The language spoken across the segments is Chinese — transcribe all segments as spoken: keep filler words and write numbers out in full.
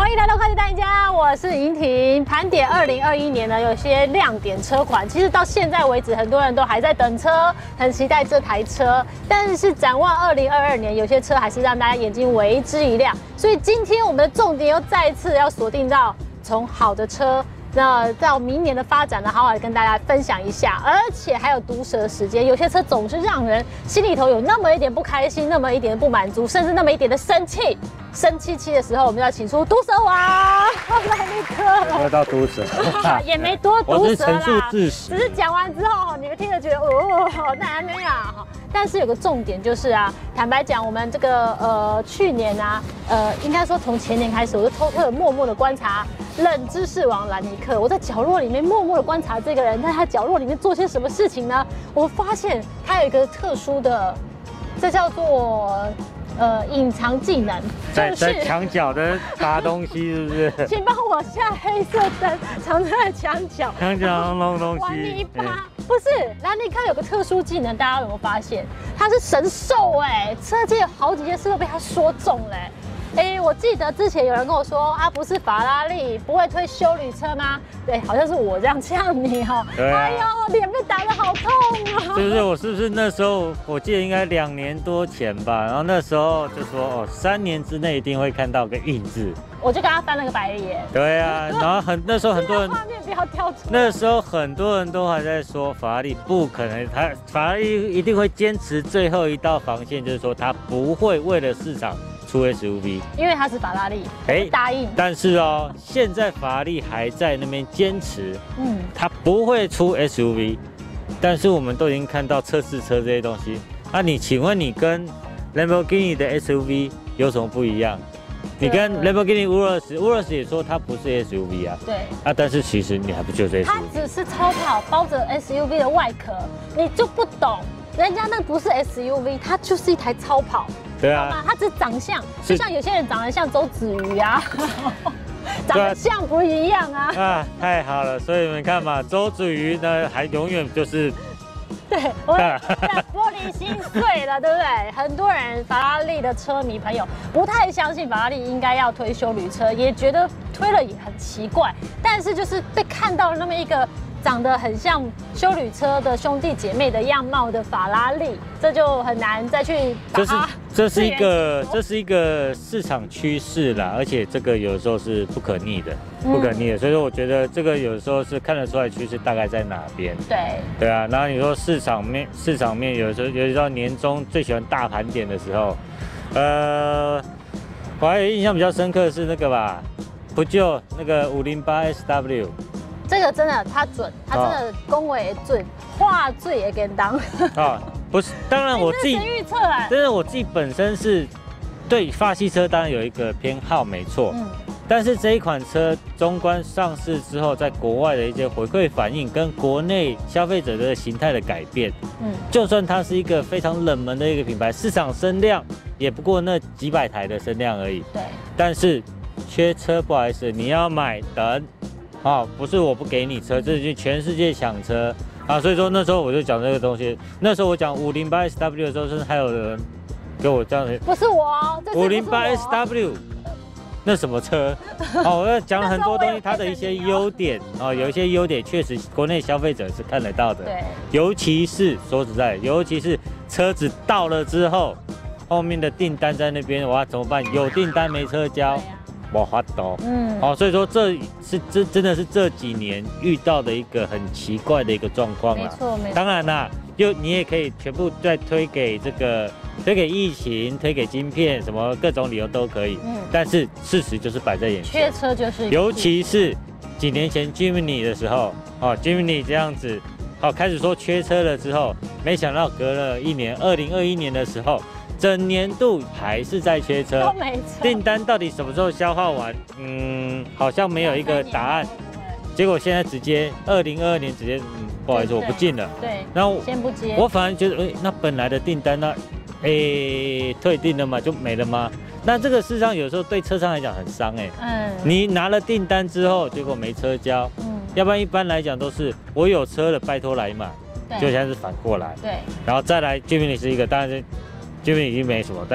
欢迎来到科技大赢家，我是莹婷。盘点二零二一年呢，有些亮点车款，其实到现在为止，很多人都还在等车，很期待这台车。但是展望二零二二年，有些车还是让大家眼睛为之一亮。所以今天我们的重点又再一次要锁定到从好的车。 那到明年的发展呢，好好的跟大家分享一下，而且还有毒舌的时间，有些车总是让人心里头有那么一点不开心，那么一点不满足，甚至那么一点的生气。生气气的时候，我们要请出毒舌王来立刻。 没有到毒舌， 也没多毒舌啦， 只是讲完之后，你们听了觉得哦，那没啊。但是有个重点就是啊，坦白讲，我们这个呃去年啊，呃应该说从前年开始，我就偷偷的默默的观察。 冷知识王兰尼克，我在角落里面默默的观察这个人，在他角落里面做些什么事情呢？我发现他有一个特殊的，这叫做呃隐藏技能， 在在墙角的搭东西，是不是？ 请帮我下黑色灯，藏在墙角， 墙角弄东西， 玩泥巴。不是，兰尼克有个特殊技能，大家有没有发现？他是神兽哎，车界有好几件事都被他说中了。 哎，我记得之前有人跟我说啊，不是法拉利不会推休旅车吗？对，好像是我这样呛你哈。对、啊。哎呦，脸被打得好痛啊！ 是不是？我是不是那时候我记得应该两年多前吧？然后那时候就说哦，三年之内一定会看到个印字。 我就跟他翻了个白眼。 对啊，然后很那时候很多人画面不要跳出。那时候很多人都还在说法拉利不可能，他法拉利一定会坚持最后一道防线，就是说他不会为了市场。 出 S U V， 因为它是法拉利，哎，答应。 但是哦，现在法拉利还在那边坚持，嗯，它不会出 S U V， 但是我们都已经看到测试车这些东西。那你请问你跟 Lamborghini 的 S U V 有什么不一样？你跟 Lamborghini Urus，Urus 也说它不是 S U V 啊，对，啊，但是其实你还不就是 S U V？ 它只是超跑包着 S U V 的外壳，你就不懂，人家那不是 S U V， 它就是一台超跑。 对啊， 它只长相，就像有些人长得像周子瑜啊，长得像不一样啊。啊， 太好了，所以你们看嘛，周子瑜呢还永远就是， 对，我玻璃心碎了，对不对？很多人法拉利的车迷朋友不太相信法拉利应该要推休旅车，也觉得推了也很奇怪，但是就是被看到了那么一个。 长得很像休旅车的兄弟姐妹的样貌的法拉利，这就很难再去把它。 这是一个这是一个市场趋势啦，而且这个有时候是不可逆的，不可逆的。所以说，我觉得这个有时候是看得出来趋势大概在哪边。对对啊，然后你说市场面市场面有时候有时候年终最喜欢大盘点的时候，呃，我还有印象比较深刻的是那个吧，不就那个五零八 S W。 这个真的，他准，他真的恭维也准，话最也跟当。 啊，不是，当然我自己预测啊， 但是我自己本身是对法系车当然有一个偏好，没错。嗯。但是这一款车中观上市之后，在国外的一些回馈反应跟国内消费者的形态的改变，嗯，就算它是一个非常冷门的一个品牌，市场声量也不过那几百台的声量而已。对。但是缺车，不好意思，你要买等。 啊，不是我不给你车，这是全世界抢车啊！所以说那时候我就讲这个东西。那时候我讲五零八 S W 的时候，甚至还有人给我这样子， 不是我， 五零八 S W 那什么车？哦，我要讲了很多东西，它的一些优点啊，有一些优点确实国内消费者是看得到的。对，尤其是说实在，尤其是车子到了之后，后面的订单在那边，我要怎么办？有订单没车交。 我发抖，嗯，好、哦，所以说这是这真的是这几年遇到的一个很奇怪的一个状况啦。没错，没错。当然啦，又你也可以全部再推给这个，推给疫情，推给晶片，什么各种理由都可以。嗯。但是事实就是摆在眼前， 缺车就是。 尤其是几年前 Jimny 的时候，哦 ，Jimny 这样子，好、哦、开始说缺车了之后，没想到隔了一年，二零二一年的时候。 整年度还是在缺车，订单到底什么时候消化完？嗯，好像没有一个答案。结果现在直接二零二二年直接，嗯，不好意思，我不进了。对，然后先不接。我反而觉得，哎，那本来的订单那，哎，退订了嘛，就没了吗？那这个事实上有时候对车商来讲很伤哎。嗯。你拿了订单之后，结果没车交，嗯，要不然一般来讲都是我有车了，拜托来买。就现在是反过来。对。然后再来，这边也是一个，当然是。 这边已经没什么，但是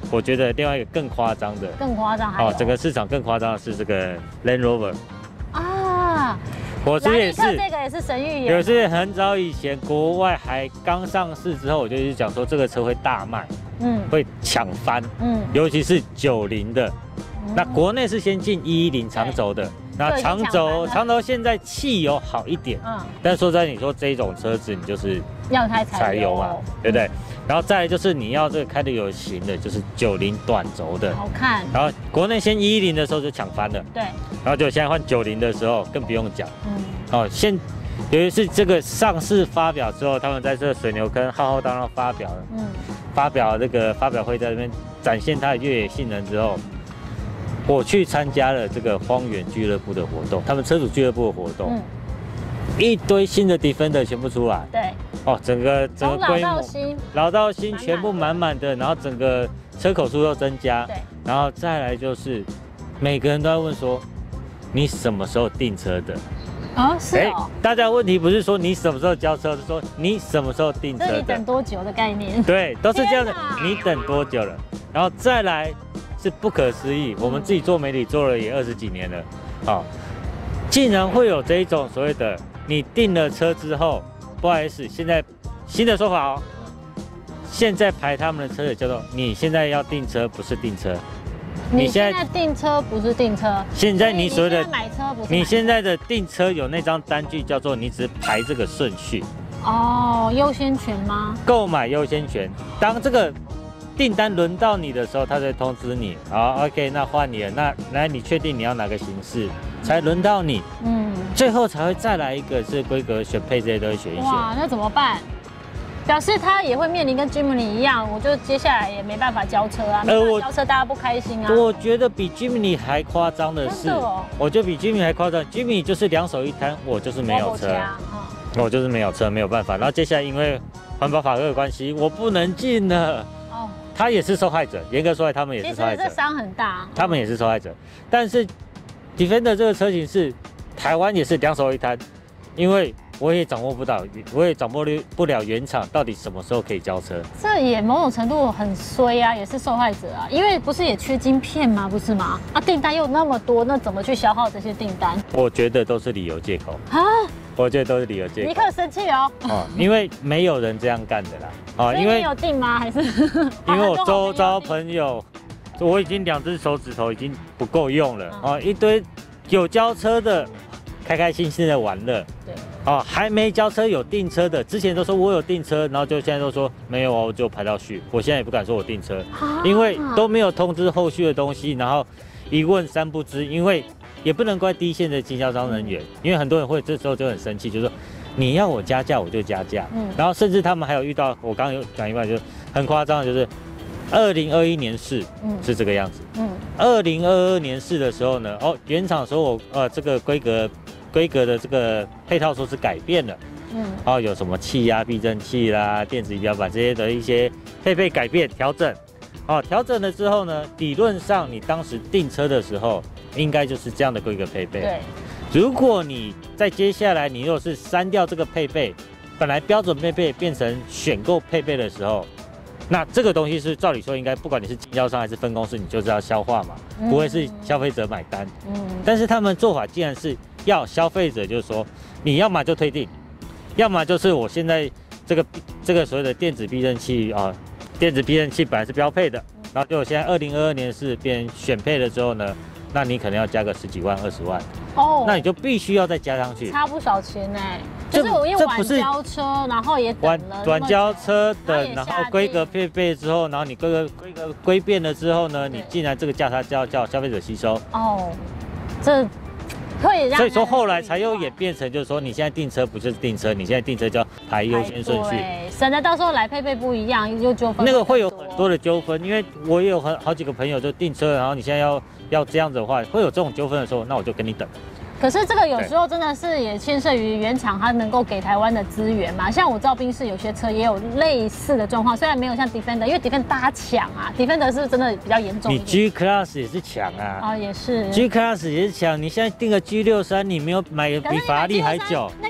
我觉得另外一个更夸张的， 更夸张还有哦，整个市场更夸张的是这个 Land Rover 啊， 我这也是这个也是神预言， 有是很早以前国外还刚上市之后，我就一直讲说这个车会大卖，嗯，会抢翻，嗯，尤其是九零的，嗯、那国内是先进一一零长轴的。那长轴长轴现在汽油好一点，嗯，但是说在你说这种车子，你就是要开柴油嘛，对不对？然后再来就是你要这个开的有型的，就是九零短轴的， 好看。 然后国内先一一零的时候就抢翻了， 对。 然后就现在换九零的时候更不用讲，嗯，哦，现尤其是这个上市发表之后，他们在这个水牛坑浩浩荡荡发表了，嗯，发表这个发表会在这边展现它的越野性能之后。我去参加了这个荒原俱乐部的活动，他们车主俱乐部的活动，嗯、一堆新的 Defender 全部出来， 对， 哦，整个整个规模， 老到新， 老到新全部满满的，然后整个车口数又增加， 对， 然后再来就是每个人都在问说，你什么时候订车的？ 啊、哦，是哦、欸。 大家问题不是说你什么时候交车，是说你什么时候订车的？ 这你等多久的概念？ 对，都是这样的，你等多久了？然后再来。是不可思议，我们自己做媒体做了也二十几年了，好、哦，竟然会有这一种所谓的，你订了车之后，不好意思，现在新的说法哦，现在排他们的车也叫做你现在要订车不是订车， 你现在订车不是订车， 现在你所谓的买车不是， 你现在的订车有那张单据叫做你只是排这个顺序， 哦，优先权吗？ 购买优先权，当这个。订单轮到你的时候，他才通知你。好 ，OK， 那换你了。那来，你确定你要哪个形式，才轮到你？嗯，最后才会再来一个是规格选配这些都会选一选。 哇，那怎么办？表示他也会面临跟 Jimny 一样，我就接下来也没办法交车啊，没办法交车，大家不开心啊。 我觉得比 Jimny 还夸张的是， 哦、 我觉得比 Jimny 还夸张 ，Jimny 就是两手一摊，我就是没有车，嗯、我就是没有车，没有办法。然后接下来因为环保法规的关系，我不能进了。他也是受害者，严格说来，他们也是受害者。 其实这伤很大。 他们也是受害者，但是 Defender 这个车型是台湾也是两手一摊，因为我也掌握不到，我也掌握不了原厂到底什么时候可以交车。 这也某种程度很衰啊，也是受害者啊，因为不是也缺晶片吗？不是吗？啊，订单又那么多，那怎么去消耗这些订单？ 我觉得都是理由借口啊。我觉得都是理由借口。 尼克生气哦。 哦，因为没有人这样干的啦。 哦，因为你有订吗？还是？ 因为我周遭朋友，我已经两只手指头已经不够用了哦，一堆有交车的，开开心心的玩乐。对。哦，还没交车有订车的，之前都说我有订车，然后就现在都说没有哦，就排到序。我现在也不敢说我订车，因为都没有通知后续的东西，然后一问三不知，因为。也不能怪第一线的经销商人员，因为很多人会这时候就很生气，就是说你要我加价我就加价，嗯，然后甚至他们还有遇到我刚刚有讲一半，就是很夸张的，就是二零二一年式，嗯，是这个样子，嗯，二零二二年式的时候呢，哦，原厂说我呃这个规格规格的这个配套说是改变了，嗯，哦有什么气压避震器啦、电子仪表板这些的一些配备改变调整，哦调整了之后呢，理论上你当时订车的时候。应该就是这样的规格配备。 对， 如果你在接下来你如果是删掉这个配备，本来标准配备变成选购配备的时候，那这个东西是照理说应该不管你是经销商还是分公司，你就是要消化嘛，嗯、不会是消费者买单。嗯，但是他们做法竟然是要消费者就是说，你要么就退订，要么就是我现在这个这个所谓的电子避震器啊，电子避震器本来是标配的，然后就现在二零二二年是变选配了之后呢？那你可能要加个十几万、二十万哦，那你就必须要再加上去， 差不少钱呢。就是我因为晚交车，然后也等了晚交车等，然后规格配备之后，然后你规格规格规变了之后呢，你竟然这个价差叫叫消费者吸收哦，这会让所以说后来才又演变成就是说你现在订车不是订车，你现在订车叫排优先顺序， 对，省得到时候来配备不一样又纠纷。 那个会有很多的纠纷，因为我也有很好几个朋友就订车，然后你现在要。要这样子的话，会有这种纠纷的时候，那我就跟你等。 可是这个有时候真的是也牵涉于原厂它能够给台湾的资源嘛。像我知道宾士有些车也有类似的状况，虽然没有像 Defender， 因为 Defender 大家抢啊 ，Defender 是真的比较严重一点。 你 G Class 也是抢啊， 啊、哦、也是 G Class 也是抢。你现在订个 G 六三，你没有买比法拉利还久。 那个价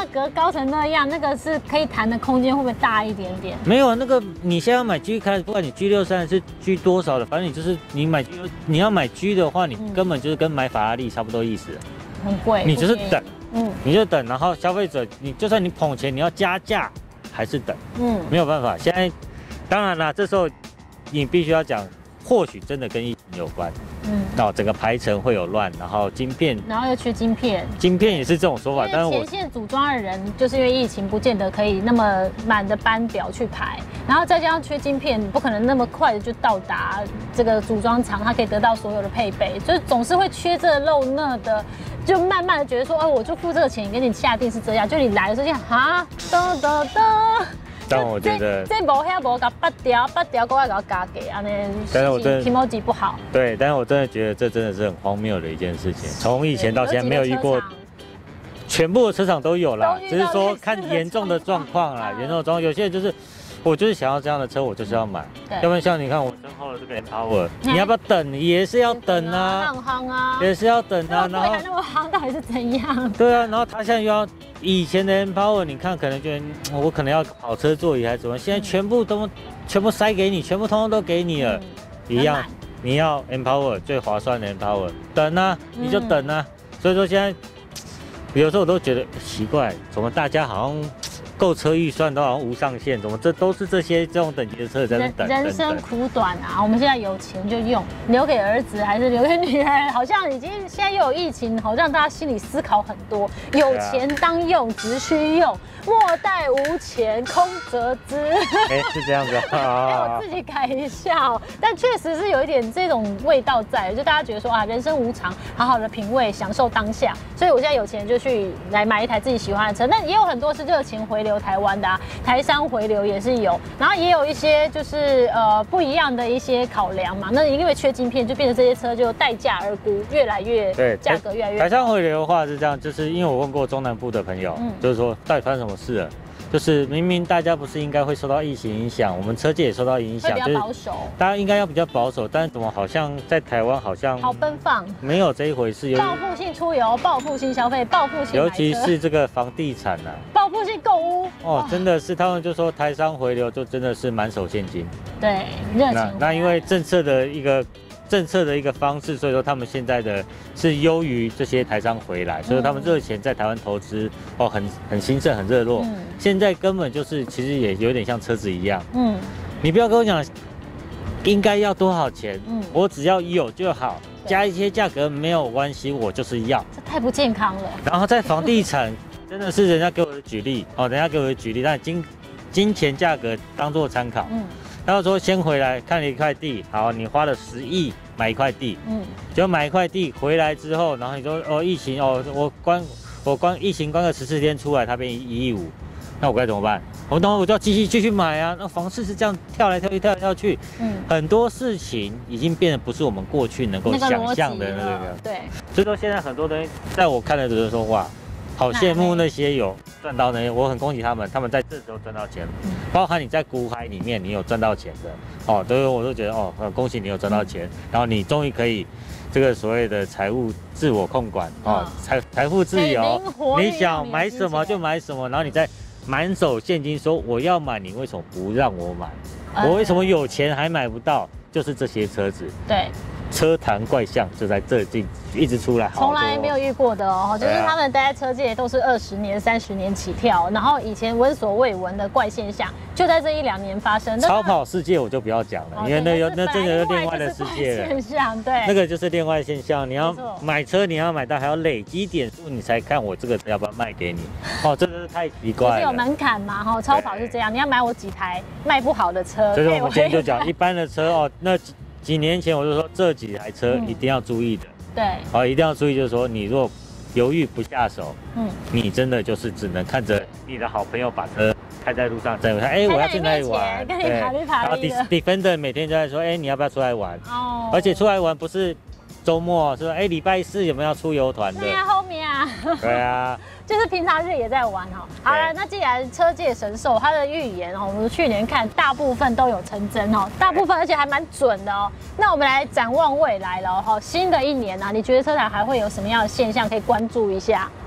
格高成那样，那个是可以弹的空间会不会大一点点？ 没有啊，那个你现在要买 G 开，不管你 G 六三是 G 多少的，反正你就是你买 G， 你要买 G 的话，你根本就是跟买法拉利差不多意思。 很贵， 你就是等， 嗯， 你就等，然后消费者，你就算你捧钱，你要加价还是等，嗯，没有办法。现在当然啦，这时候你必须要讲，或许真的跟疫情有关。嗯，哦，整个排程会有乱，然后晶片， 然后又缺晶片， 晶片也是这种说法， 但是前线组装的人就是因为疫情，不见得可以那么满的班表去排，然后再加上缺晶片，不可能那么快的就到达这个组装厂，它可以得到所有的配备，所以总是会缺这漏那的，就慢慢的觉得说，哦，我就付这个钱给你下定是这样，就你来的时候就哈，噔噔噔。 但我觉得这无遐无甲拔掉，拔掉过来给我加给，安尼但是我真的 emoji 不好。 对，但是我真的觉得这真的是很荒谬的一件事情。从以前到现在没有遇过，全部的车厂都有啦，只是说看严重的状况啦，严重的状况，有些人就是。我就是想要这样的车，我就是要买，要不然像你看我身后的这个 Empower， 你要不要等？也是要等啊， 很夯啊， 也是要等啊， 然后那么夯到底是怎样？ 对啊，然后他现在又要以前的 Empower， 你看可能觉得我可能要跑车座椅还是怎么，现在全部都全部塞给你，全部通通都给你了，一样，你要 Empower 最划算的 Empower， 等啊，你就等啊，所以说现在有时候我都觉得奇怪，怎么大家好像。购车预算都好像无上限，怎么这都是这些这种等级的车在那等？ 人生苦短啊，我们现在有钱就用，留给儿子还是留给女儿？好像已经现在又有疫情，好让大家心里思考很多。有钱当用，只需用，莫待无钱空折枝。 哎，是这样子啊。 哎，我自己改一下哦，但确实是有一点这种味道在，就大家觉得说啊，人生无常，好好的品味，享受当下。所以我现在有钱就去来买一台自己喜欢的车，但也有很多是热情回流。台湾的啊，台商回流也是有，然后也有一些就是呃不一样的一些考量嘛。那因为缺晶片，就变成这些车就待价而沽，越来越对，价格越来越高。 台商回流的话是这样，就是因为我问过中南部的朋友，嗯、就是说到底发生什么事了？就是明明大家不是应该会受到疫情影响，我们车界也受到影响， 会比较保守， 大家应该要比较保守，但是怎么好像在台湾好像好奔放， 没有这一回事， 报复性出游、报复性消费、报复性， 尤其是这个房地产啊， 报复性购物哦，真的是他们就说台商回流就真的是满手现金， 对，热情。 那那因为政策的一个。政策的一个方式，所以说他们现在的是优于这些台商回来，所以他们热钱在台湾投资哦，很很兴盛，很热络。嗯、现在根本就是其实也有点像车子一样，嗯，你不要跟我讲应该要多少钱，嗯，我只要有就好，加一些价格没有关系，我就是要。 这太不健康了。 然后在房地产真的是人家给我的举例哦，人家给我的举例，但金金钱价格当做参考，嗯。然后说先回来看了一块地，好，你花了十亿买一块地，嗯，就买一块地回来之后，然后你说哦疫情哦，我关我关疫情关个十四天出来，它变一亿五，那我该怎么办？我然后我就要继续继续买啊，那房市是这样跳来跳去跳来跳去，嗯，很多事情已经变得不是我们过去能够想象的那个， 对， 所以说现在很多东西在我看的时候说哇。好羡慕那些有赚到那些，我很恭喜他们，他们在这时候赚到钱，嗯、包含你在股海里面你有赚到钱的，哦，都我都觉得哦，恭喜你有赚到钱，嗯、然后你终于可以这个所谓的财务自我控管哦，财财富自由，你想买什么就买什么，然后你再满手现金说我要买，你为什么不让我买？嗯、我为什么有钱还买不到？就是这些车子， 对。 车坛怪象就在这进一直出来， 从来没有遇过的哦，就是他们待在车界都是二十年、三十年起跳，然后以前闻所未闻的怪现象就在这一两年发生。 超跑世界我就不要讲了，因为那有那真的是另外的世界了。 现象对， 那个就是另外现象。你要买车，你要买到还要累积点数，你才看我这个要不要卖给你。哦，真的是太奇怪了。 就是有门槛嘛，哈，超跑是这样，你要买我几台卖不好的车。 所以我们今天就讲一般的车哦，那。几年前我就说这几台车一定要注意的，嗯、 对， 好，一定要注意，就是说你如果犹豫不下手，嗯，你真的就是只能看着你的好朋友把车开在路上，在哎，我要去哪里玩， 对，然后 Defender 每天都在说，哎，你要不要出来玩？哦，而且出来玩不是周末，是说哎礼拜四有没有要出游团的？ 对啊，后面啊， 对啊。 就是平常日也在玩哈。好了，那既然车界神兽它的预言哦，我们去年看大部分都有成真哦，大部分而且还蛮准的哦。那我们来展望未来了哈，新的一年啊，你觉得车坛还会有什么样的现象可以关注一下？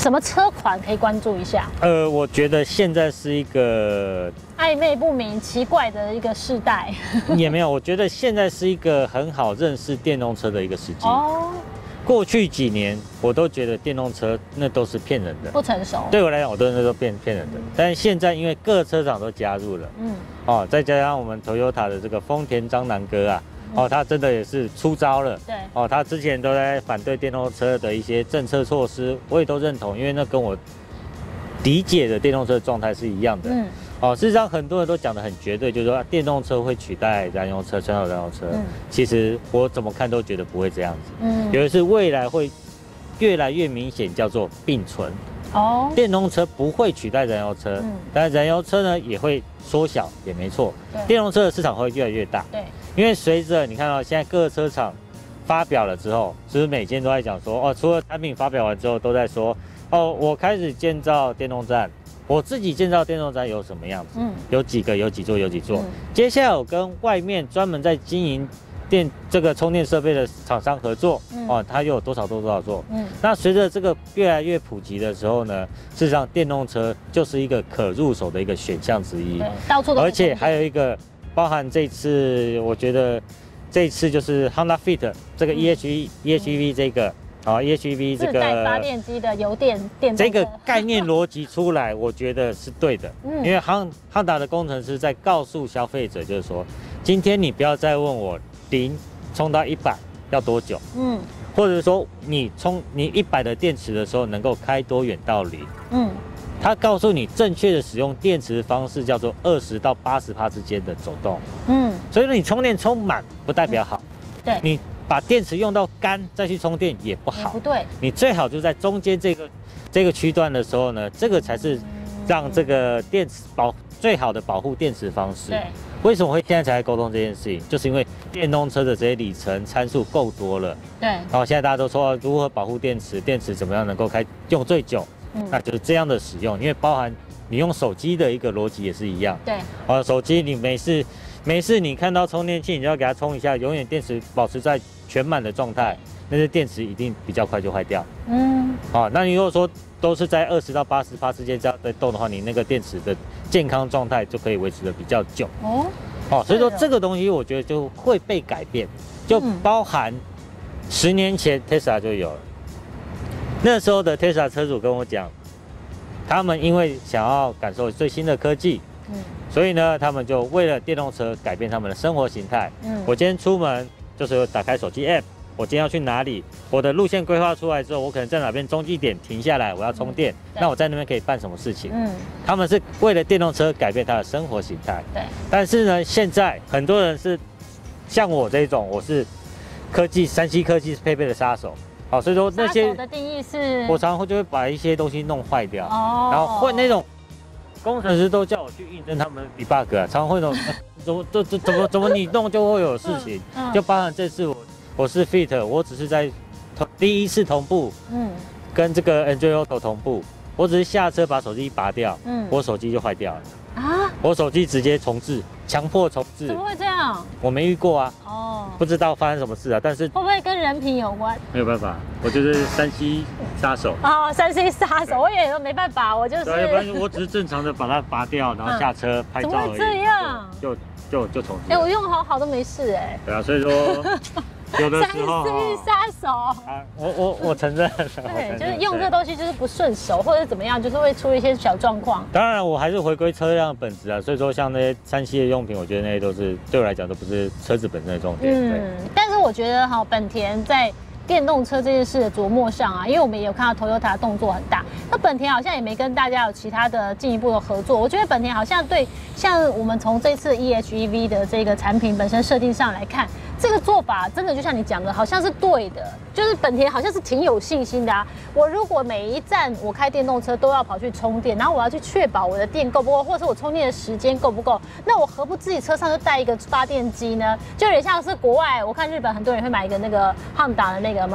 什么车款可以关注一下？ 呃，我觉得现在是一个暧昧不明、奇怪的一个世代。 也没有，我觉得现在是一个很好认识电动车的一个时机。 哦， 过去几年我都觉得电动车那都是骗人的， 不成熟。 对我来讲，我都那都骗骗人的。但是现在因为各车厂都加入了，嗯，哦，再加上我们 Toyota 的这个丰田章男哥啊。哦，他真的也是出招了。 对。 哦，他之前都在反对电动车的一些政策措施，我也都认同，因为那跟我理解的电动车状态是一样的。嗯。哦，事实上很多人都讲得很绝对，就是说、啊、电动车会取代燃油车、传统燃油车。嗯。其实我怎么看都觉得不会这样子。嗯。有的是未来会越来越明显，叫做并存。哦。电动车不会取代燃油车，嗯、但燃油车呢也会缩小，也没错。电动车的市场会越来越大。对。因为随着你看到现在各个车厂发表了之后，是不是每天都在讲说哦，除了产品发表完之后，都在说哦，我开始建造电动站，我自己建造电动站有什么样子？嗯，有几个，有几座，有几座。嗯、接下来我跟外面专门在经营电这个充电设备的厂商合作，嗯、哦，它又有多少多多少座？嗯，那随着这个越来越普及的时候呢，事实上电动车就是一个可入手的一个选项之一， 到处都， 而且还有一个。包含这次，我觉得这次就是 Honda Fit 这个 E H E、嗯、E H E V 这个啊 E H E V 这个自带发电机的油电电这个概念逻辑出来，我觉得是对的。嗯，因为 Honda 的工程师在告诉消费者，就是说，今天你不要再问我零充到一百要多久，嗯，或者说你充你一百的电池的时候能够开多远到零，嗯。他告诉你正确的使用电池方式叫做二十到八十趴之间的走动，嗯，所以说你充电充满不代表好，对，你把电池用到干再去充电也不好， 不对， 你最好就在中间这个这个区段的时候呢，这个才是让这个电池保最好的保护电池方式。对，为什么会现在才来沟通这件事情？就是因为电动车的这些里程参数够多了，对，然后现在大家都说如何保护电池，电池怎么样能够开用最久。嗯、那就是这样的使用，因为包含你用手机的一个逻辑也是一样。对，啊，手机你没事没事，你看到充电器，你就要给它充一下，永远电池保持在全满的状态，那些电池一定比较快就坏掉。嗯，啊，那你如果说都是在二十到八十趴之间这样在动的话，你那个电池的健康状态就可以维持的比较久。哦，哦，所以说这个东西我觉得就会被改变，就包含十年前 Tesla 就有了。那时候的 Tesla 车主跟我讲，他们因为想要感受最新的科技，嗯，所以呢，他们就为了电动车改变他们的生活形态。嗯，我今天出门就是打开手机 App， 我今天要去哪里，我的路线规划出来之后，我可能在哪边中继点停下来，我要充电，嗯、那我在那边可以办什么事情？嗯，他们是为了电动车改变他的生活形态。对，但是呢，现在很多人是像我这种，我是科技三 C 科技配备的杀手。好，所以说那些杀手的定义是， 我常常就会把一些东西弄坏掉，哦，然后会那种工程师都叫我去应征他们的 debug 啊，常常会那种怎么怎怎怎么怎么你弄就会有事情，嗯嗯、就包含这次我我是 Fit， 我只是在同第一次同步，嗯，跟这个 Android Auto 同步，我只是下车把手机一拔掉，嗯，我手机就坏掉了啊，我手机直接重置，强迫重置， 怎么会这样？ 我没遇过啊。哦，不知道发生什么事啊，但是会不会跟人品有关？ 没有办法，我就是三 C 杀手。 哦，三 C 杀手，我也说没办法，我就是。 对，不然我只是正常的把它拔掉，然后下车拍照而已。怎么会这样？ 就就就重置。 哎，我用好好都没事哎。 对啊，所以说。有的时候， 三 C 杀手啊，我我我承认， 对，就是用这个东西就是不顺手，或者怎么样，就是会出一些小状况。 当然，我还是回归车辆的本质啊，所以说像那些三 C 的用品，我觉得那些都是对我来讲都不是车子本身的重点。嗯， 但是我觉得哈，本田在电动车这件事的琢磨上啊，因为我们也有看到 Toyota 动作很大，那本田好像也没跟大家有其他的进一步的合作。我觉得本田好像对，像我们从这次 E H E V 的这个产品本身设定上来看，这个做法真的就像你讲的，好像是对的，就是本田好像是挺有信心的啊。我如果每一站我开电动车都要跑去充电，然后我要去确保我的电够不够，或者是我充电的时间够不够，那我何不自己车上就带一个发电机呢？就有点像是国外，我看日本很多人会买一个那个 Honda 的那个嘛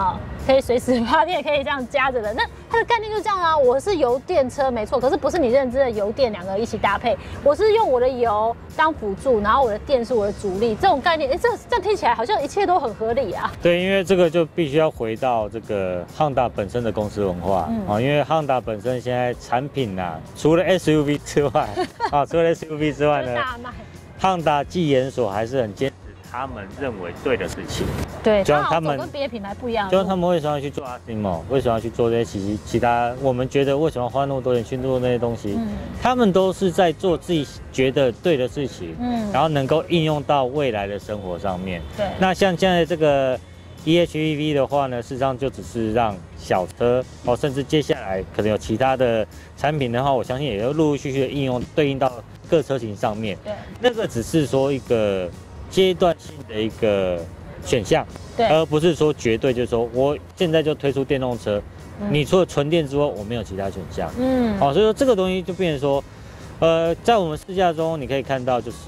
可以随时发电，可以这样夹着的。那它的概念就这样啊，我是油电车没错，可是不是你认知的油电两个一起搭配，我是用我的油当辅助，然后我的电是我的主力，这种概念，哎，这这样听起来好像一切都很合理啊。 对，因为这个就必须要回到这个 Honda 本身的公司文化啊、嗯，因为 Honda 本身现在产品啊，除了 S U V 之外，啊，除了 S U V 之外呢，Honda 技研所还是很坚持他们认为对的事情。 对，就像他们跟别的品牌不一样。 就像他们为什么要去做 Asimo， 为什么要去做这些其其他我们觉得为什么要花那么多钱去做那些东西？嗯，他们都是在做自己觉得对的事情，嗯，然后能够应用到未来的生活上面。对，那像现在这个 E H E V 的话呢，事实上就只是让小车哦，甚至接下来可能有其他的产品的话，我相信也会陆陆续续的应用对应到各车型上面。对，那个只是说一个阶段性的一个选项，对，而不是说绝对就是说我现在就推出电动车，嗯、你除了纯电之外，我没有其他选项。嗯，好、哦，所以说这个东西就变成说，呃，在我们试驾中你可以看到就是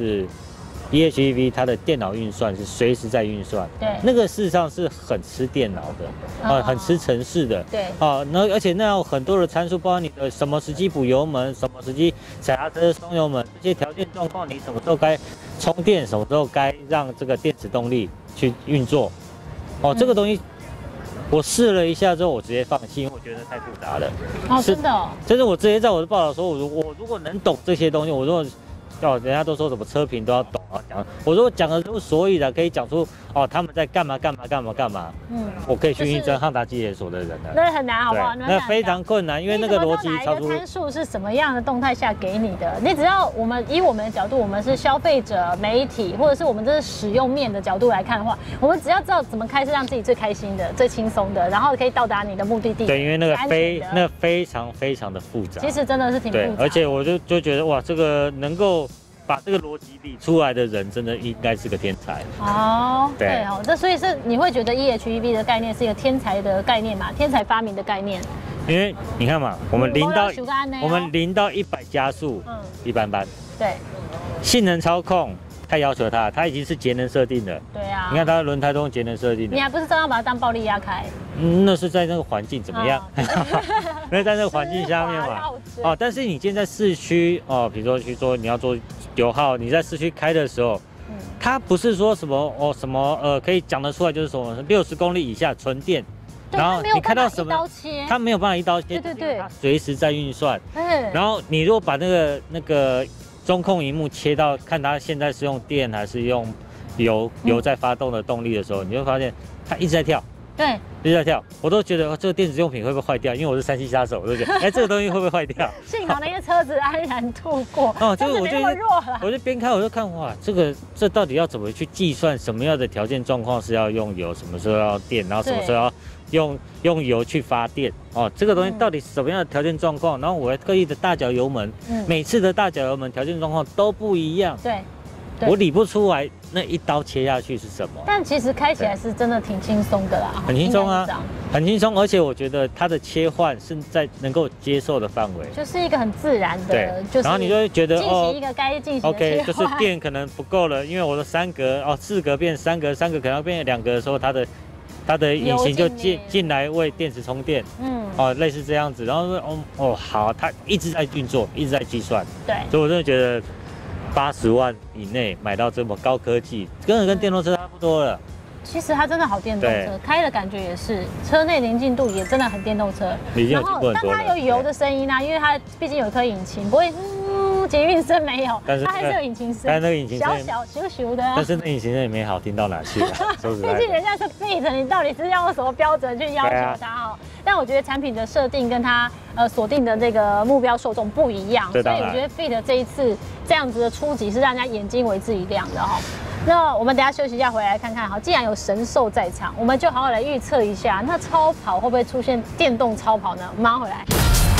。E H E V 它的电脑运算是随时在运算，对，那个事实上是很吃电脑的，啊、呃，很吃程式的，对，啊，那而且那有很多的参数，包括你的什么时机补油门，什么时机踩刹车松油门，这些条件状况，你什么时候该充电，什么时候该让这个电池动力去运作，哦，这个东西我试了一下之后，我直接放弃，因为我觉得太复杂了。 哦，真的、哦， 真的，我直接在我的报道说，我如我如果能懂这些东西，我如果哦，人家都说什么车评都要懂啊，讲我如果讲得出所以然，可以讲出哦他们在干嘛干嘛干嘛干嘛，嗯，我可以去应征汉达技研所的人了。 那很难，好不好？ 那非常困难，因为那个逻辑超出。 参数是什么样的动态下给你的？你只要我们以我们的角度，我们是消费者、媒体，或者是我们这是使用面的角度来看的话，我们只要知道怎么开是让自己最开心的、最轻松的，然后可以到达你的目的地。 对，因为那个非那个非常非常的复杂。 其实真的是挺复杂的。 对，而且我就就觉得哇，这个能够。把这个逻辑理出来的人，真的应该是个天才哦。对哦，这所以是你会觉得 E H E V 的概念是一个天才的概念嘛？天才发明的概念。 因为你看嘛，我们零到我们零到一百加速，嗯，一般般。对，性能操控太要求它，它已经是节能设定的。对啊，你看它的轮胎都用节能设定的。 你还不是照样把它当暴力压开？ 嗯，那是在那个环境怎么样？哦、那在那个环境下面嘛。哦，但是你今天在市区哦，比如说去做你要做油耗，你在市区开的时候，嗯、它不是说什么哦什么呃可以讲得出来，就是什么六十公里以下纯电。然后你看到什么？它没有办法一刀切，对对对，它随时在运算。嗯。然后你如果把那个那个中控荧幕切到看它现在是用电还是用油油在发动的动力的时候，你会发现它一直在跳。对，一直在跳，我都觉得这个电子用品会不会坏掉？因为我是山西杀手，我都觉得，哎，这个东西会不会坏掉？ 幸好那些车子安然度过。哦，就是我就我就边开我就看，哇，这个这到底要怎么去计算什么样的条件状况是要用油，什么时候要电，然后什么时候要用用油去发电？哦，这个东西到底什么样的条件状况？然后我刻意的大脚油门，嗯、每次的大脚油门条件状况都不一样。对。我理不出来那一刀切下去是什么， 但其实开起来是真的挺轻松的啦， 很轻松啊，很轻松，而且我觉得它的切换是在能够接受的范围， 就是一个很自然的，对，就是然后你就会觉得进行一个该进行的切换 ，OK， 就是电可能不够了，因为我的三格哦四格变三格，三格可能要变两格的时候，它的它的引擎就进进来为电池充电，嗯，哦类似这样子，然后哦哦好，它一直在运作，一直在计算，对，所以我真的觉得。八十万以内买到这么高科技，根本跟电动车差不多了。 其实它真的好电动车，开的感觉也是，车内宁静度也真的很电动车。然后，但它有油的声音啊，因为它毕竟有一颗引擎，不会嗯捷运声没有，但是它还是有引擎声。 但是那个引擎小小咻咻的、啊。 但是那引擎声也没好听到哪去、啊。 毕竟人家是 Fit， 你到底是要用什么标准去要求它哦？但我觉得产品的设定跟它呃锁定的这个目标受众不一样，所以我觉得 Fit 这一次这样子的出击是让人家眼睛为之一亮的哈、哦。那我们等一下休息一下，回来看看哈。既然有神兽在场，我们就好好来预测一下，那超跑会不会出现电动超跑呢？马上回来。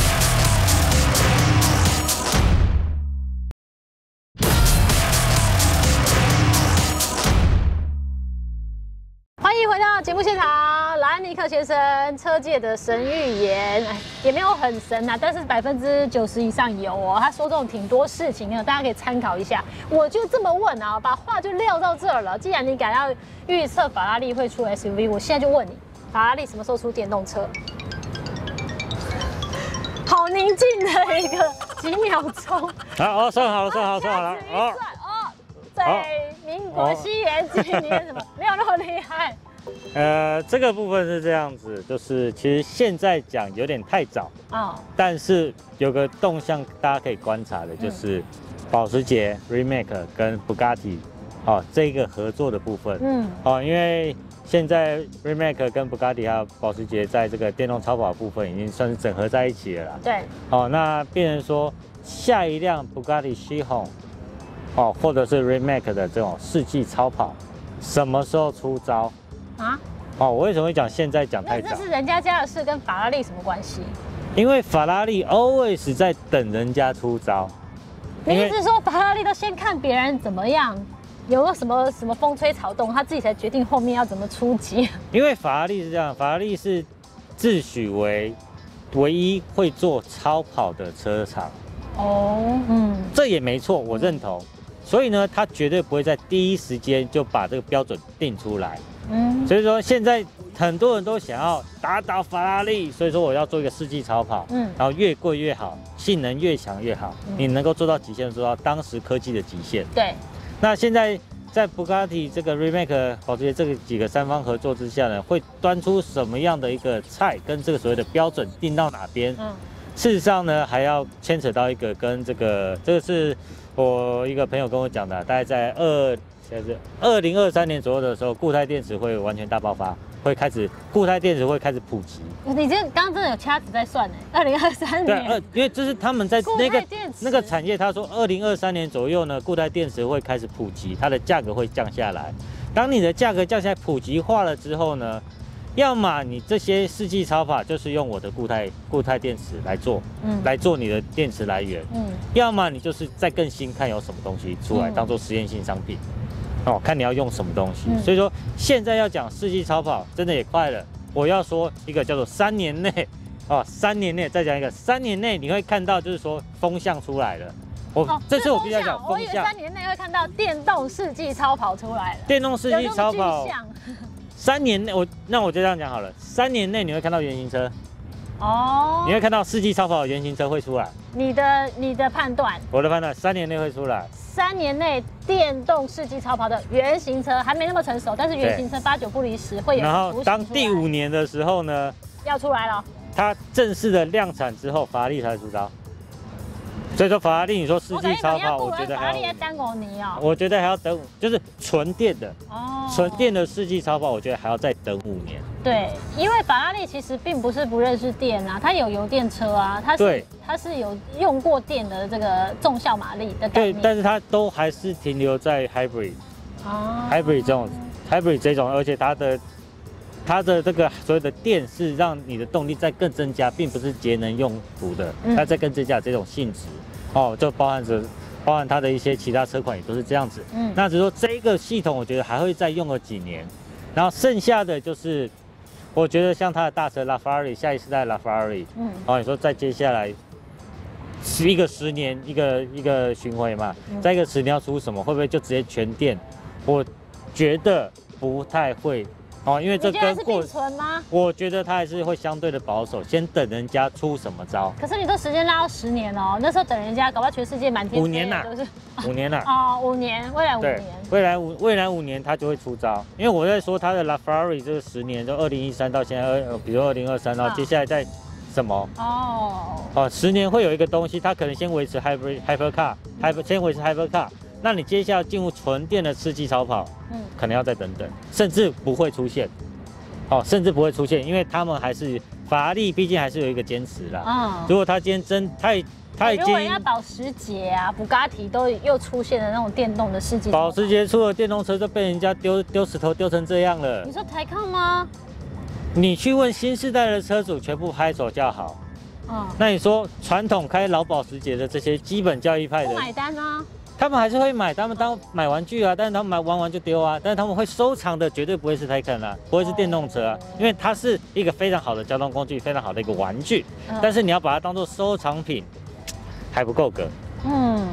欢迎回到节目现场，莱尼克先生，车界的神预言，也没有很神啊，但是百分之九十以上有哦。他说这种挺多事情的，大家可以参考一下。我就这么问啊，把话就撂到这儿了。既然你敢要预测法拉利会出 S U V， 我现在就问你， 法拉利什么时候出电动车？好宁静的一个几秒钟。 好，哦，算好了，算好了，算好了。 哦，在民国西元几年什么？没有那么厉害。 呃，这个部分是这样子，就是其实现在讲有点太早啊，哦、但是有个动向大家可以观察的，就是保时捷 Remake 跟 Bugatti 哦这个合作的部分，嗯，哦，因为现在 Remake 跟 Bugatti 还有保时捷在这个电动超跑部分已经算是整合在一起了啦， 对， 哦，那变成说下一辆 Bugatti Chiron 哦，或者是 Remake 的这种世纪超跑，什么时候出招？啊，哦，我为什么会讲现在讲太早？ 那这是人家家的事，跟法拉利什么关系？ 因为法拉利 always 在等人家出招。 你意思是说法拉利都先看别人怎么样，有个什么什么风吹草动，他自己才决定后面要怎么出击？ 因为法拉利是这样，法拉利是自诩为唯一会做超跑的车厂。哦，嗯，这也没错，我认同。所以呢，他绝对不会在第一时间就把这个标准定出来。嗯，所以说现在很多人都想要打倒法拉利，所以说我要做一个世纪超跑，嗯，然后越贵越好，性能越强越好，嗯、你能够做到极限，做到当时科技的极限。 对。 那现在在 Bugatti 这个 Remake 保时捷这个几个三方合作之下呢，会端出什么样的一个菜，跟这个所谓的标准定到哪边？嗯，事实上呢，还要牵扯到一个跟这个这个是我一个朋友跟我讲的，大概在二。现在是二零二三年左右的时候，固态电池会完全大爆发，会开始固态电池会开始普及。 你这刚刚真的有掐指在算呢？二零二三年。 对，二因为这是他们在那个那个产业，他说二零二三年左右呢，固态电池会开始普及，它的价格会降下来。当你的价格降下来，普及化了之后呢，要么你这些世纪超跑就是用我的固态固态电池来做，嗯，来做你的电池来源，嗯，要么你就是再更新，看有什么东西出来当做实验性商品。哦，看你要用什么东西，嗯、所以说现在要讲世纪超跑，真的也快了。我要说一个叫做三年内，哦，三年内再讲一个，三年内你会看到，就是说风向出来了。我、哦、这次我必须要讲风向。 我以为三年内会看到电动世纪超跑出来了。 电动世纪超跑，三年内我那我就这样讲好了，三年内你会看到原型车。哦，你会看到世纪超跑的原型车会出来。 你的你的判断？ 我的判断，三年内会出来。 三年内电动世纪超跑的原型车还没那么成熟，但是原型车八九不离十会有。 然后当第五年的时候呢， 要出来了。 它正式的量产之后，法拉利才出招。所以说法拉利，你说世纪超跑，我觉得还要。法拉利要等五年哦。我觉得还要等，就是纯电的哦，纯电的世纪超跑，我觉得还要再等五年。 对，因为法拉利其实并不是不认识电啊，它有油电车啊，它是它是有用过电的这个重效马力的概念。 对，但是它都还是停留在 hybrid， 哦 ，hybrid 这种 hybrid 这种，而且它的它的这个所谓的电是让你的动力再更增加，并不是节能用途的，它在更增加这种性质。哦，就包含着包含它的一些其他车款也都是这样子。嗯，那只是说这个系统，我觉得还会再用个几年，然后剩下的就是。我觉得像它的大车拉法拉利，下一世代拉法拉利，嗯，哦，你说再接下来一个十年一个一个巡回嘛，嗯、再一个十年要出什么？会不会就直接全电？我觉得不太会哦，因为这跟过存吗？ 我觉得它还是会相对的保守，先等人家出什么招。 可是你这时间拉到十年哦，那时候等人家，搞不好全世界满天五年呐， 都是五年呐。 哦，五年，未来五年， 未来五未来五年它就会出招，因为我在说它的 LaFerrari 这个十年，就二零一三到现在二，比如二零二三，然后接下来再什么？哦哦，十年会有一个东西，它可能先维持 Hybrid Hypercar，Hyper 先维持 Hypercar。那你接下来进入纯电的世纪超跑，嗯，可能要再等等，甚至不会出现，哦，甚至不会出现，因为他们还是法拉利，毕竟还是有一个坚持啦。嗯，如果他今天真太他已经，如果人家保时捷啊、布加迪都又出现了那种电动的世纪， 保时捷出了电动车就被人家丢丢石头丢成这样了。 你说台抗吗？ 你去问新世代的车主，全部拍手叫好。嗯，那你说传统开老保时捷的这些基本教义派的， 不买单啊？ 他们还是会买，他们当买玩具啊，但是他们买玩完就丢啊，但是他们会收藏的绝对不会是 Taycan 啊，不会是电动车啊，因为它是一个非常好的交通工具，非常好的一个玩具，但是你要把它当做收藏品，还不够格。嗯，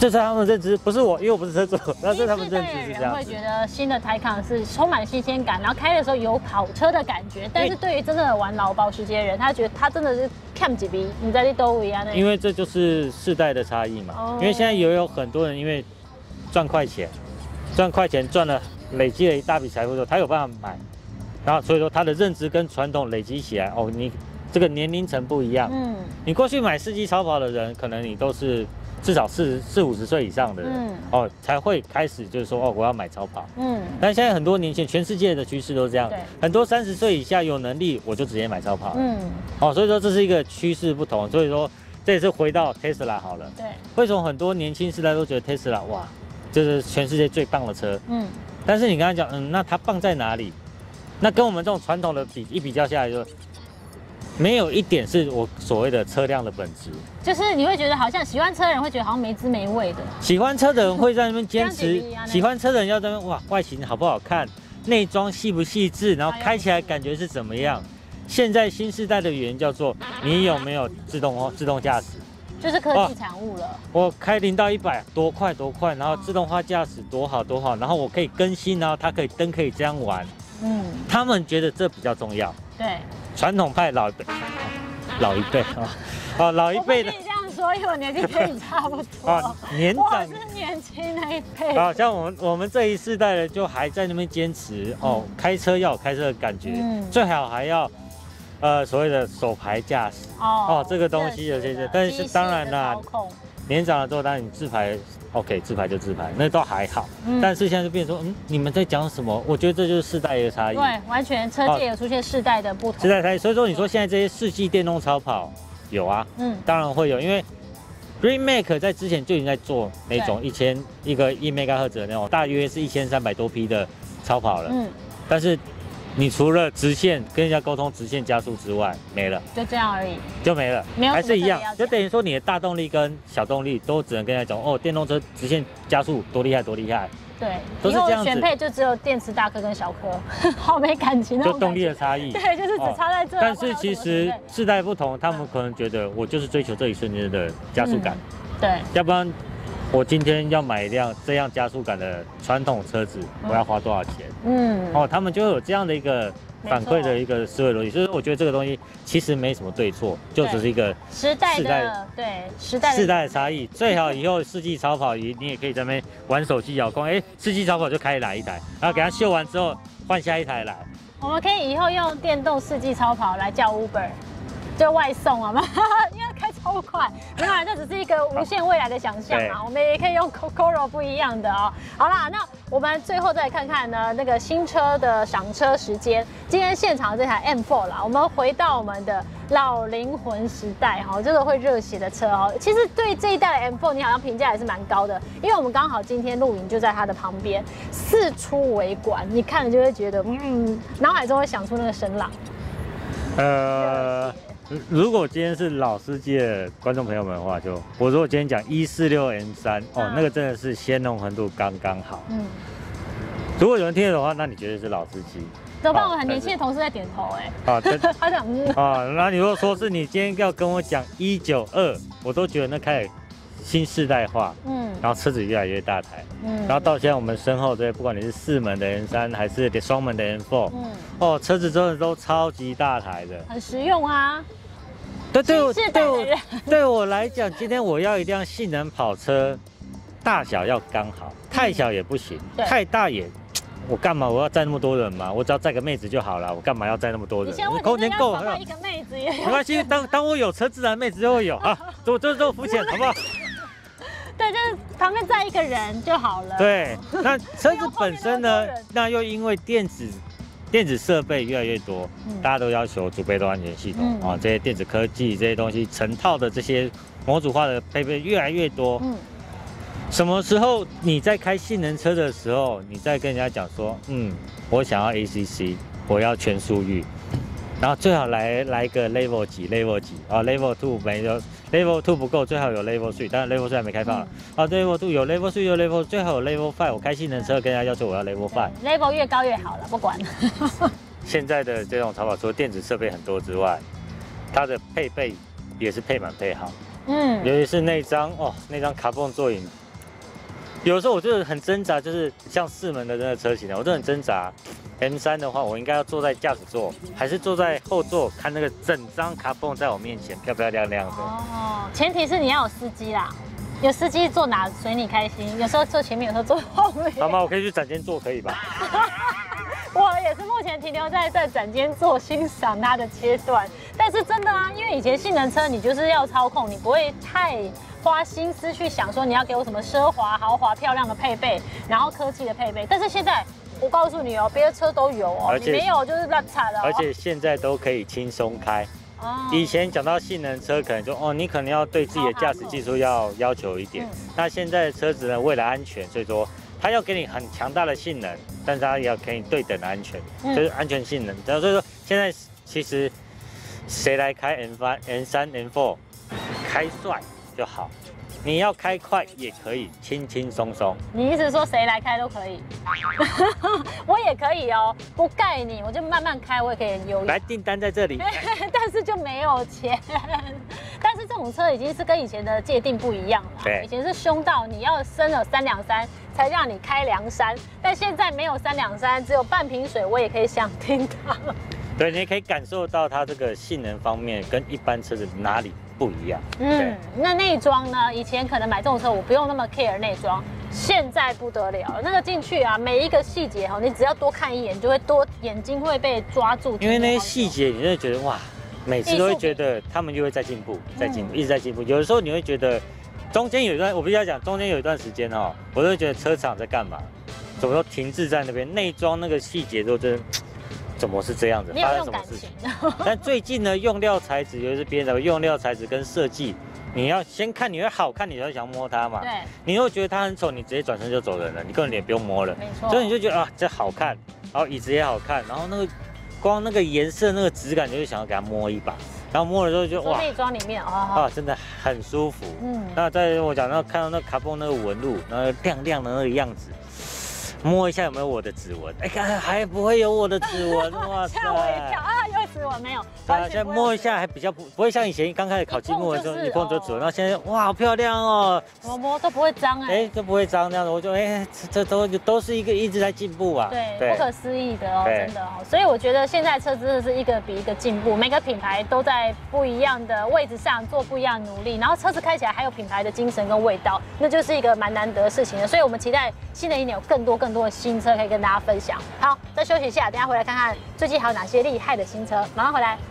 这是他们认知，不是我，因为我不是车主，那这是他们认知是这样子。 会觉得新的Taycan是充满新鲜感，然后开的时候有跑车的感觉，但是对于真正的玩老保时捷人，他觉得他真的是看几笔，你在这都一样的。 因为这就是世代的差异嘛。哦、因为现在也有很多人因为赚快钱，赚快钱赚了累积了一大笔财富之后，他有办法买，然后所以说他的认知跟传统累积起来，哦，你这个年龄层不一样。嗯，你过去买世纪超跑的人，可能你都是。至少四四五十岁以上的人，嗯、哦，才会开始就是说，哦，我要买超跑。嗯，但现在很多年轻人，全世界的趋势都是这样，很多三十岁以下有能力，我就直接买超跑。嗯，哦，所以说这是一个趋势不同，所以说这也是回到 Tesla 好了。对，为什么很多年轻世代都觉得 Tesla 哇，这是全世界最棒的车？嗯，但是你刚才讲，嗯，那它棒在哪里？那跟我们这种传统的比一比较下来就。没有一点是我所谓的车辆的本质， 就是你会觉得好像喜欢车的人会觉得好像没滋没味的。 喜欢车的人会在那边坚持，喜欢车的人要在那边哇，外形好不好看，内装细不细致，然后开起来感觉是怎么样。现在新时代的语言叫做你有没有自动哦自动驾驶， 就是科技产物了。 我开零到一百多快多快，然后自动化驾驶多好多好，然后我可以更新，然后它可以灯可以这样玩。嗯，他们觉得这比较重要。 对。 传统派老一辈，老一辈啊，哦，老一辈的。 我跟你这样说，因为我年纪跟你差不多。啊， 年长。 我是年轻那一辈。 好像我们我们这一世代的就还在那边坚持哦，开车要有开车的感觉，嗯、最好还要，呃，所谓的手排驾驶。哦。哦，这个东西有些，但是当然啦，年长了之后，当然你自排。OK， 自排就自排，那都还好。嗯、但是现在就变成说，嗯，你们在讲什么？我觉得这就是世代的差异。 对，完全车界有出现世代的不同。 世代差异，所以说你说现在这些世纪电动超跑有啊，嗯，当然会有，因为 Remake 在之前就已经在做那种一千一个一 megahertz 的那种，大约是一千三百多匹的超跑了。嗯，但是。你除了直线跟人家沟通直线加速之外，没了， 就这样而已， 就没了，没有还是一样，就等于说你的大动力跟小动力都只能跟人家讲哦，电动车直线加速多厉害多厉害， 对，都是这样子。选配就只有电池大颗跟小颗，好没感情， 就动力的差异， 对，就是只差在这。 但是其实世代不同，他们可能觉得我就是追求这一瞬间的加速感， 对， 要不然。我今天要买一辆这样加速感的传统车子，我要花多少钱？嗯，哦，他们就会有这样的一个反馈的一个思维逻辑，所以我觉得这个东西其实没什么对错，就只是一个时代的对时代世代的差异。最好以后世纪超跑，你你也可以在那边玩手机遥控，哎，世纪超跑就开来一台，然后给它秀完之后换下一台来。 我们可以以后用电动世纪超跑来叫 Uber， 就外送啊嘛，因为开超快。当然，这只是一个无限未来的想象嘛，我们也可以用 Kokoro 不一样的哦。好啦，那我们最后再来看看呢，那个新车的赏车时间。今天现场这台 M 四 啦，我们回到我们的老灵魂时代哈，这个会热血的车哦。其实对这一代的 M 四，你好像评价也是蛮高的，因为我们刚好今天录影就在它的旁边，四出尾管，你看了就会觉得，嗯，脑海中会想出那个声浪。 呃。如果今天是老司机的观众朋友们的话，就我如果今天讲一四六 M 三哦，那个真的是鲜浓程度刚刚好。嗯，如果有人听得懂的话，那你绝对是老司机。 怎么办？我很年轻的同事在点头哎。啊，他讲嗯。 啊，那你如果说是你今天要跟我讲一九二，我都觉得那开始新世代化。嗯。然后车子越来越大台。嗯。然后到现在我们身后这些，不管你是四门的 M 三还是双门的 M 四，嗯，哦，车子真的都超级大台的， 很实用啊。 对对我对我对我来讲，今天我要一辆性能跑车，大小要刚好，太小也不行，太大也，我干嘛我要载那么多人嘛？我只要载个妹子就好了，我干嘛要载那么多人？ 空间够，一个妹子也没关系，当当我有车，自然妹子就会有啊，我这这肤浅好不好？ 对，就是旁边载一个人就好了。 对，那车子本身呢，那又因为电子。电子设备越来越多，嗯、大家都要求主被动安全系统啊、嗯，这些电子科技这些东西，成套的这些模组化的配备越来越多。嗯，什么时候你在开性能车的时候，你在跟人家讲说，嗯，我想要 A C C， 我要全速域，然后最好来来个 Level 几 Level 几啊 ，Level Two 没有 Level Two 不够，最好有 Level Three， 当然 Level Three 还没开放啊。啊 ，Level Two 有 Level Three 有 Level， 最好有 Level Five。我开性能车，跟人家要求我要 Level Five，Level 越高越好了，不管。 现在的这种超跑，除了电子设备很多之外，它的配备也是配满配好。嗯，尤其是那张哦，那张卡泵座椅， 有的时候我就很挣扎，就是像四门的那个车型呢，我就很挣扎。M 三的话，我应该要坐在驾驶座，还是坐在后座，看那个整张卡泵在我面前漂漂亮亮的。 哦，前提是你要有司机啦，有司机坐哪随你开心，有时候坐前面，有时候坐后面。 好吗？我可以去展间坐，可以吧？ 我也是目前停留在在展间做欣赏它的阶段，但是真的啊，因为以前性能车你就是要操控，你不会太花心思去想说你要给我什么奢华、豪华、漂亮的配备，然后科技的配备。但是现在我告诉你哦，别的车都有哦，你没有就是烂惨了。 而且现在都可以轻松开。哦、以前讲到性能车，可能就哦，你可能要对自己的驾驶技术要要求一点。嗯、那现在的车子呢，为了安全，所以说它要给你很强大的性能，但是它也要给你对等的安全，嗯、就是安全性能。所以说现在其实谁来开 M 三、M 三、M 四，开帅就好。你要开快也可以，轻轻松松。 你意思说谁来开都可以？我也可以哦，不盖你，我就慢慢开，我也可以很优雅。 来订单在这里， 但是就没有钱。但是这种车已经是跟以前的界定不一样了。对，以前是凶到你要升了三两三才让你开梁山，但现在没有三两三，只有半瓶水，我也可以想听它。 对，你也可以感受到它这个性能方面跟一般车子哪里不一样。 嗯，那内装呢？以前可能买这种车我不用那么 care 内装，现在不得了，那个进去啊，每一个细节哈，你只要多看一眼，就会多眼睛会被抓住。 因为那些细节，你就觉得哇，每次都会觉得他们就会在进步，在进步，一直在进步。有的时候你会觉得中间有一段，我必须要讲，中间有一段时间哦，我都会觉得车厂在干嘛，怎么都停滞在那边，内装那个细节都真的。怎么是这样子？发生什么事情？但最近呢，用料材质，尤其是别人的用料材质跟设计，你要先看，你会好看，你才会想摸它嘛。对。你如果觉得它很丑，你直接转身就走人了，你根本也不用摸了。没错。所以你就觉得啊，这好看，然后椅子也好看，然后那个光那个颜色、那个质感，你就想要给它摸一把。然后摸了之后就哇， 内装里面啊， 啊，真的很舒服。嗯。那在我讲到看到那卡泵那个纹路，然后亮亮的那个样子。摸一下有没有我的指纹？哎，看还不会有我的指纹，哇塞！ 吓我一跳啊，有指纹没有？ 对啊，现在摸一下还比较不不会像以前刚开始考积木的时候一碰就指纹，然后现在哇好漂亮哦， 我摸都不会脏哎， 哎都不会脏这样子，我就哎这都都是一个一直在进步啊， 对，不可思议的哦，真的哦，所以我觉得现在车真的是一个比一个进步，每个品牌都在不一样的位置上做不一样的努力，然后车子开起来还有品牌的精神跟味道，那就是一个蛮难得的事情的，所以我们期待新的一年有更多更多的新车可以跟大家分享。好，再休息一下，等下回来看看最近还有哪些厉害的新车，马上回来。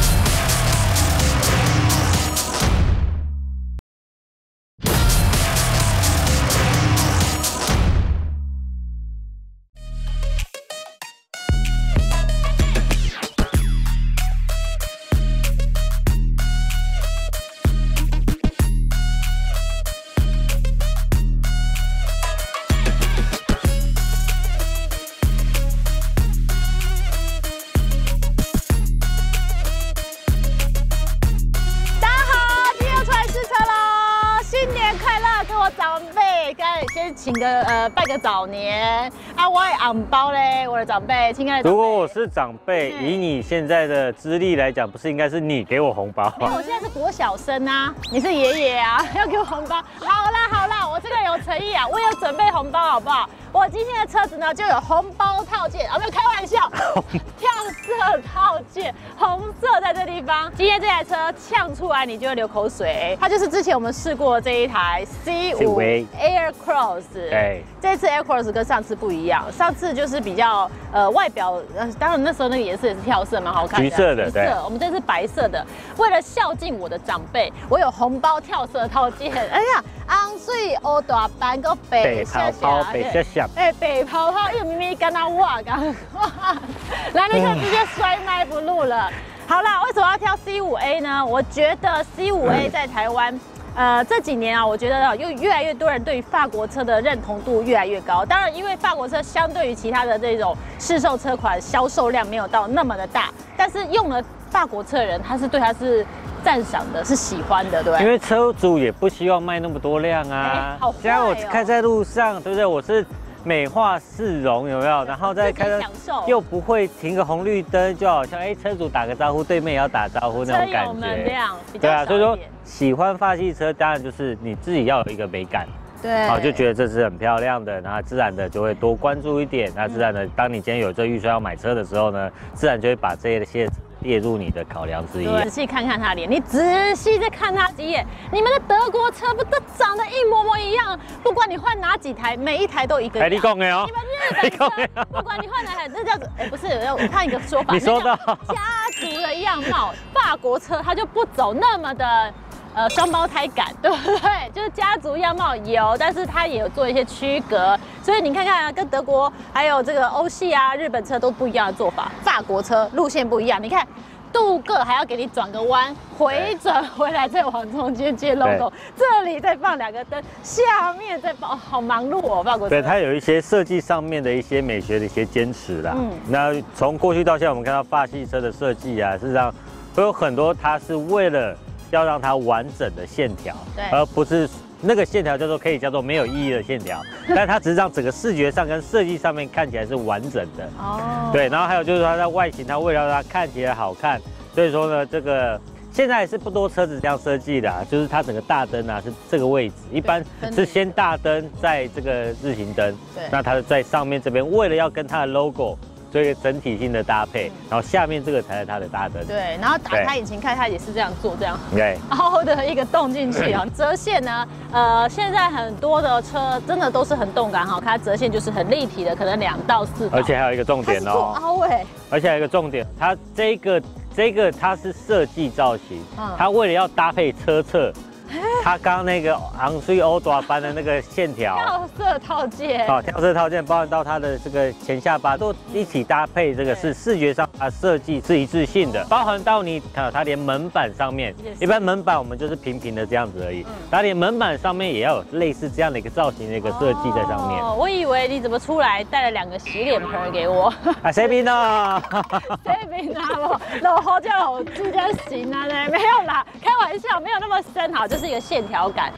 请个呃拜个早年啊！我的红包嘞，我的长辈，亲爱的。 如果我是长辈，以你现在的资历来讲，不是应该是你给我红包吗？ 因为我现在是国小生啊，你是爷爷啊，要给我红包。好啦好啦，我这个有诚意啊，我有准备红包，好不好？我今天的车子呢就有红包套件，啊没有开玩笑，跳色套件，红色在这地方。今天这台车呛出来你就会流口水，它就是之前我们试过这一台 C 五 Air Cross。对，这次 Air Cross 跟上次不一样，上次就是比较呃外表，呃当然那时候那个颜色也是跳色蛮好看的， 橘色的，对。 我们这是白色的，为了孝敬我的长辈，我有红包跳色套件。哎呀，昂水欧大班个北泡泡北下下， 哎北泡泡，因为明明跟他哇刚，来那个直接摔麦不录了。好啦，为什么要挑 C 五 A 呢？我觉得 C 五 A 在台湾。呃，这几年啊，我觉得又越来越多人对于法国车的认同度越来越高。当然，因为法国车相对于其他的这种市售车款，销售量没有到那么的大，但是用了法国车的人，他是对他是赞赏的，是喜欢的，对不对？ 因为车主也不希望卖那么多辆啊。好坏哦。现在我开在路上，对不对？我是美化市容，有没有？然后再开的又不会停个红绿灯，就好像哎，车主打个招呼，对面也要打招呼那种感觉。 车友们这样， 对啊，所以说。喜欢法系车，当然就是你自己要有一个美感， 对， 好，就觉得这是很漂亮的，然后自然的就会多关注一点。那自然的，当你今天有这预算要买车的时候呢，自然就会把这些列入你的考量之一。 仔细看看他脸，你仔细再看他几眼，你们的德国车不都长得一模模一样？不管你换哪几台，每一台都一个样。 哎，你讲的哦。 你们日本车，不管你换哪台，这叫做哎，不是，我看一个说法， 你说到家族的样貌，法国车它就不走那么的。呃，双胞胎感，对不对？就是家族样貌有，但是它也有做一些区隔，所以你看看啊，跟德国还有这个欧系啊、日本车都不一样的做法。法国车路线不一样，你看镀铬还要给你转个弯，回转回来再往中间接 logo， 这里再放两个灯，下面再放，好忙碌哦，法国车。 对，它有一些设计上面的一些美学的一些坚持啦。嗯，那从过去到现在，我们看到法系车的设计啊，事实上会有很多，它是为了要让它完整的线条，而不是那个线条叫做可以叫做没有意义的线条，但它只是让整个视觉上跟设计上面看起来是完整的。哦，对，然后还有就是它在外形，它为了让它看起来好看，所以说呢，这个现在是不多车子这样设计的、啊，就是它整个大灯啊是这个位置，一般是先大灯再这个日行灯，对，那它在上面这边为了要跟它的 logo。做一个整体性的搭配，然后下面这个才是它的大灯。 对，然后打开引擎盖，它也是这样做，这样。 对。 凹的一个洞进去啊，折线呢，呃，现在很多的车真的都是很动感哈，它折线就是很立体的，可能两到四。 而且还有一个重点哦， 凹哎。 而且还有一个重点，它这个这个它是设计造型，它为了要搭配车侧。它刚刚那个昂睡欧短班的那个线条， 跳色套件， 哦，跳色套件包含到它的这个前下巴都一起搭配，这个是视觉上它设计是一致性的，包含到你看它连门板上面，一般门板我们就是平平的这样子而已，它连门板上面也要有类似这样的一个造型的一个设计在上面。 哦，我以为你怎么出来带了两个洗脸盆给我？ 啊，谁冰呢？ 谁冰啊？我老好叫我自家行啊呢？没有啦，开玩笑，没有那么深哈，就是一个线条感。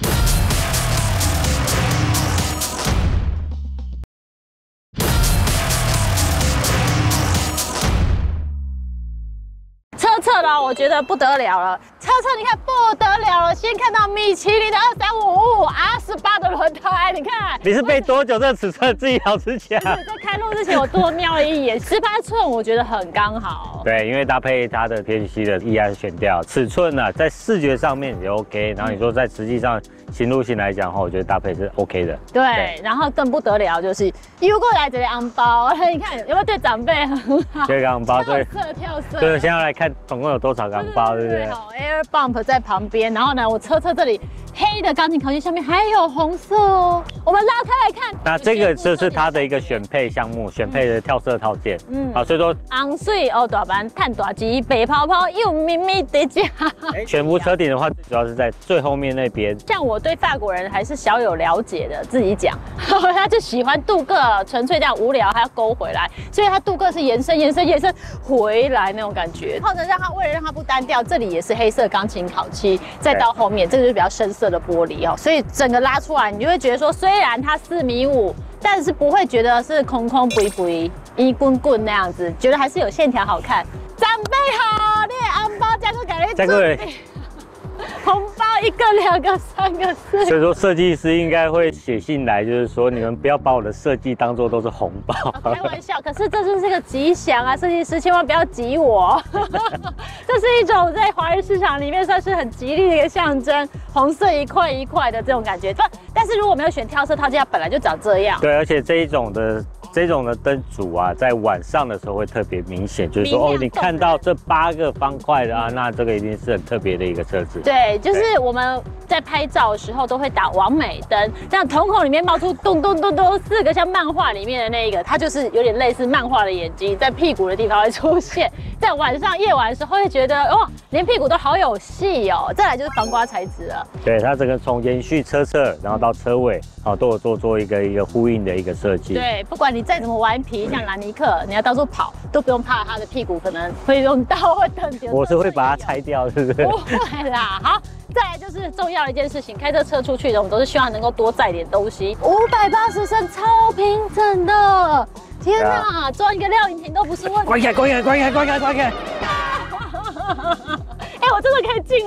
车侧呢，我觉得不得了了。车侧你看不得了了，先看到米其林的二三五五 R 十八的轮胎，你看。 你是背多久这个尺寸？自己老实讲。 在开录之前我多瞄了一眼，十八寸我觉得很刚好。 对，因为搭配它的 T H C 的 E I 选调，尺寸呢、啊、在视觉上面也 OK， 然后你说在实际上行路性来讲的话，我觉得搭配是 OK 的。 对，对然后更不得了就是又过来这个昂包，你看有没有对长辈很好？ 这个昂包对， 跳色跳色。 对，现在来看总共有多少个昂包，对不对？ 好 ，Air Bump 在旁边，然后呢，我车侧这里黑的钢琴烤漆下面还有红色哦。我们拉开来看， 那这个就是它的一个选配项目，选配的跳色套件。嗯，好，所以说昂水哦，大班碳大机白泡泡又咪咪的家。 全部车顶的话，主要是在最后面那边。 像我对法国人还是小有了解的，自己讲，他就喜欢镀铬，纯粹这样无聊还要勾回来，所以他镀铬是延伸、延伸、延伸回来那种感觉。然后呢，让它为了让它不单调，这里也是黑色钢琴烤漆，再到后面这个就是比较深色的玻璃哦，所以整个拉出来，你就会觉得说，虽然它四米五，但是不会觉得是空空不不一棍棍那样子，觉得还是有线条好看。长辈好，你的红包加个给你准备。红包一个、两个、三个、四个。 所以说设计师应该会写信来，就是说你们不要把我的设计当做都是红包。 开玩笑，可是这就是个吉祥啊！设计师千万不要挤我。这是一种在华人市场里面算是很吉利的一个象征，红色一块一块的这种感觉。不，但是如果没有选跳色套件，它本来就长这样。 对，而且这一种的。这种的灯组啊，在晚上的时候会特别明显，就是说哦，你看到这八个方块的啊，那这个一定是很特别的一个车子。 对，就是我们在拍照的时候都会打完美灯，这样瞳孔里面冒出咚咚咚咚四个像漫画里面的那一个，它就是有点类似漫画的眼睛，在屁股的地方会出现。在晚上夜晚的时候会觉得哇，连屁股都好有戏哦。再来就是防刮材质了， 对，它整个从延续车侧，然后到车尾，好都有做做一个一个呼应的一个设计。 对，不管你再怎么顽皮，像兰尼克，你要到处跑，都不用怕它的屁股可能会用刀或钝点。 我是会把它拆掉，是不是？ 不会啦。好，再来就是重要的一件事情，开这车出去的，我们都是希望能够多载点东西。五百八十升超平整的，天哪，装一个料饮瓶都不是问题。 关开，关开，关开，关开，关开。 哎、欸，我真的可以进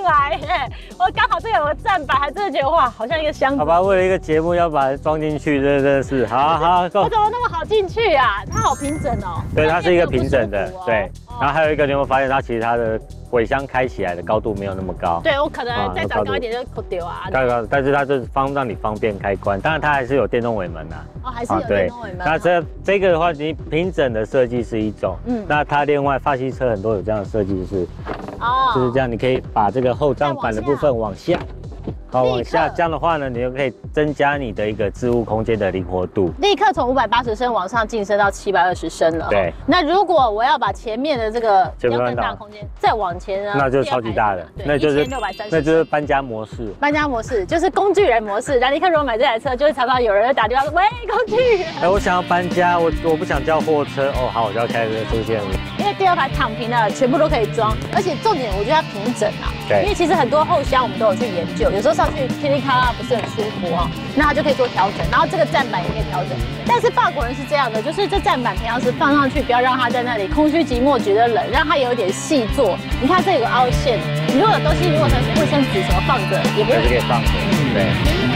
来耶！我刚好这有个站板，还真的觉得哇，好像一个箱子。 好吧，为了一个节目要把它装进去，真的真的是，好好， 我怎么那么好进去啊？它好平整哦。 对，它是一个平整的， 哦、 对。然后还有一个，你有没有发现它其实它的尾箱开起来的高度没有那么高？ 对，我可能再长高一点就扣丢啊。 高高，但是它就是方让你方便开关，当然它还是有电动尾门呐。 哦，还是有电动尾门。 那这这个的话，你平整的设计是一种，嗯，那它另外法系车很多有这样的设计是，哦，就是这样，你可以把这个后帐板的部分往下。好，往下，这样的话呢，你就可以增加你的一个置物空间的灵活度。 立刻从五百八十升往上晋升到七百二十升了。 对。 那如果我要把前面的这个要更大空间再往前呢？ 那就是超级大的，那就是六百三十。 那就是搬家模式。 搬家模式就是工具人模式。然后立刻如果买这台车，就会常常有人打电话说：“喂，工具人。” 哎，我想要搬家，我我不想叫货车。哦，好，我就要开车出现了。 因为第二排躺平的全部都可以装，而且重点我觉得它平整啊。 对。 因为其实很多后箱我们都有去研究，有时候上去噼里咔啦不是很舒服哈，那它就可以做调整，然后这个站板也可以调整。但是法国人是这样的，就是这站板平常时放上去，不要让它在那里空虚寂寞觉得冷，让它有一点细做。你看这有个凹陷，你如果有东西，如果是卫生纸什么放着，也不会。 可以放着，对。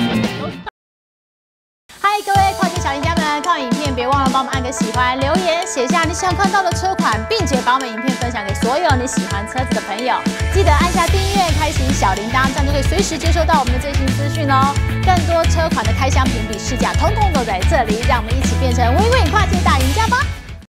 嗨，各位跨境小赢家们，看完影片别忘了帮我们按个喜欢，留言写下你想看到的车款，并且把我们影片分享给所有你喜欢车子的朋友。记得按下订阅，开启小铃铛，这样就可以随时接收到我们的最新资讯哦。更多车款的开箱评比试驾，统统都在这里，让我们一起变成 Win Win 跨境大赢家吧！